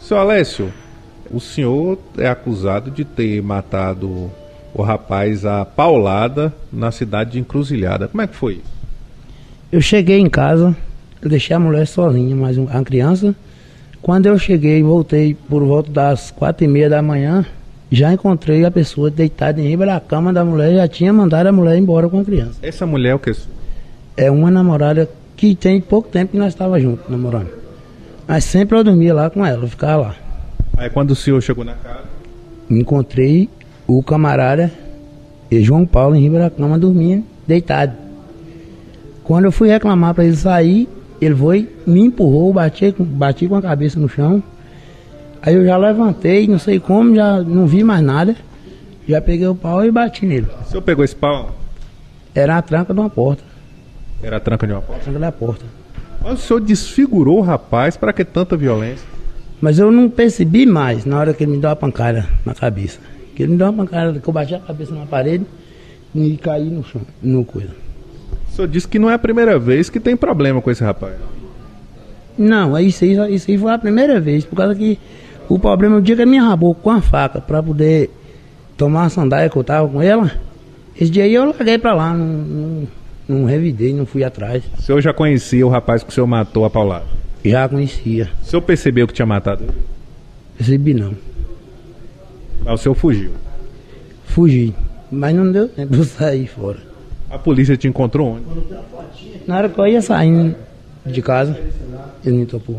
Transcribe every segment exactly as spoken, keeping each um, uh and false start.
Seu Alessio, o senhor é acusado de ter matado o rapaz a paulada na cidade de Encruzilhada. Como é que foi isso? Eu cheguei em casa, eu deixei a mulher sozinha, mais um, a criança. Quando eu cheguei, voltei por volta das quatro e meia da manhã, já encontrei a pessoa deitada em riba da cama da mulher, já tinha mandado a mulher embora com a criança. Essa mulher é o que? É uma namorada que tem pouco tempo que nós estávamos juntos, namorando. Mas sempre eu dormia lá com ela, eu ficava lá. Aí quando o senhor chegou na casa? Encontrei o camarada e João Paulo em riba da cama dormindo, deitado. Quando eu fui reclamar para ele sair, ele foi, me empurrou, bati, bati com a cabeça no chão. Aí eu já levantei, não sei como, já não vi mais nada. Já peguei o pau e bati nele. O senhor pegou esse pau? Era a tranca de uma porta. Era a tranca de uma porta? A tranca da porta. Mas o senhor desfigurou o rapaz, para que tanta violência? Mas eu não percebi mais na hora que ele me deu uma pancada na cabeça. Que ele me deu uma pancada, que eu bati a cabeça na parede e caí no chão, no coisa. O senhor disse que não é a primeira vez que tem problema com esse rapaz. Não, isso aí, isso aí foi a primeira vez, por causa que o problema, o dia que ele me arrabou com a faca para poder tomar a sandália que eu tava com ela, esse dia aí eu larguei pra lá, não, não, não revidei, não fui atrás. O senhor já conhecia o rapaz que o senhor matou a paulada? Já conhecia. O senhor percebeu que tinha matado ele? Percebi não. Mas o senhor fugiu? Fugi, mas não deu tempo de eu sair fora. A polícia te encontrou onde? Na hora que eu ia saindo de casa, ele me topou.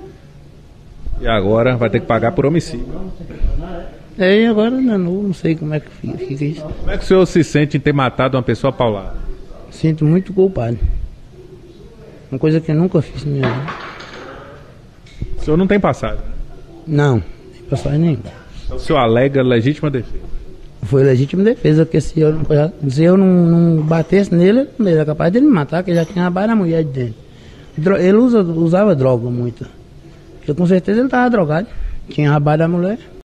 E agora vai ter que pagar por homicídio. É, e agora não, não sei como é que fica, fica isso. Como é que o senhor se sente em ter matado uma pessoa paulada? Sinto muito culpado. Uma coisa que eu nunca fiz na minha vida. O senhor não tem passado? Não, nem passagem nenhuma. Então o senhor alega legítima defesa? Foi legítima defesa, porque se eu, não, se eu não, não batesse nele, ele era capaz de me matar, porque já tinha a mulher de dentro. Ele usa, usava droga muito. Porque com certeza ele estava drogado. Tinha rabado a mulher.